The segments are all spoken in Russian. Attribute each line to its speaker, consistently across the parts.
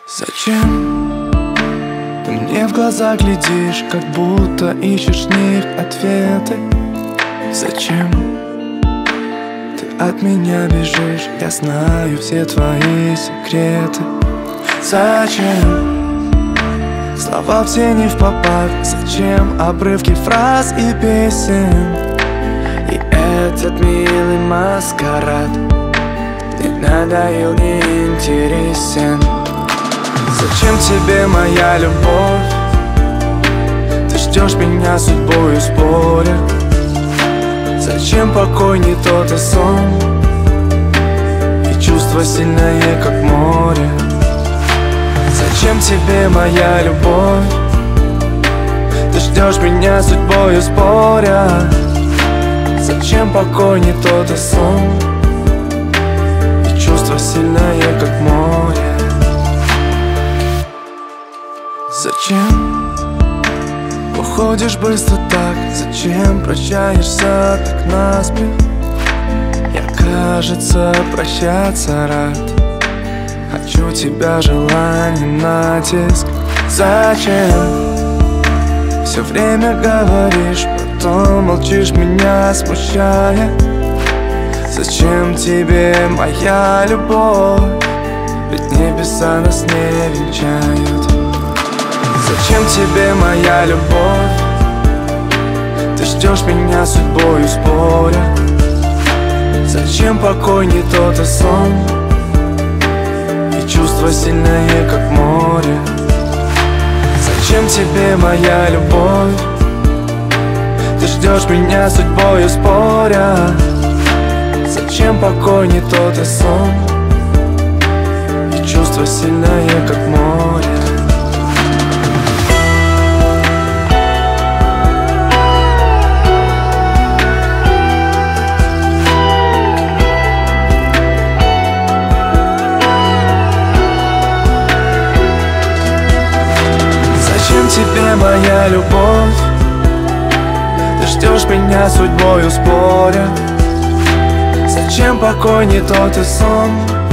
Speaker 1: Зачем ты мне в глаза глядишь, как будто ищешь в них ответы? Зачем ты от меня бежишь? Я знаю все твои секреты. Зачем слова все не впопад? Зачем обрывки фраз и песен? И этот милый маскарад не надоел, не интересен. Зачем тебе моя любовь? Ты ждешь меня судьбою споря. Зачем покой не тот и сон? И чувство сильное, как море. Зачем тебе моя любовь? Ты ждешь меня судьбою споря. Зачем покой не тот и сон? И чувство сильное, как море. Зачем уходишь быстро так? Зачем прощаешься так наспех? Я, кажется, прощаться рад. Хочу тебя, желание, натиск. Зачем все время говоришь, потом молчишь, меня смущая? Зачем тебе моя любовь? Ведь небеса нас не венчают. Зачем тебе моя любовь? Ты ждешь меня судьбою споря. Зачем покой не тот и сон? И чувство сильное, как море. Зачем тебе моя любовь? Ты ждешь меня судьбою споря. Зачем покой не тот и сон? И чувство сильное, как море. Зачем тебе моя любовь? Ты ждешь меня судьбою споря. Зачем покой не тот и сон?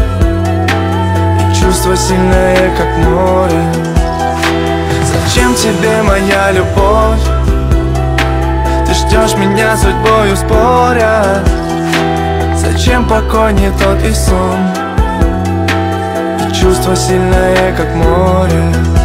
Speaker 1: И чувство сильное, как море. Зачем тебе моя любовь? Ты ждешь меня судьбою споря. Зачем покой не тот и сон? И чувство сильное, как море.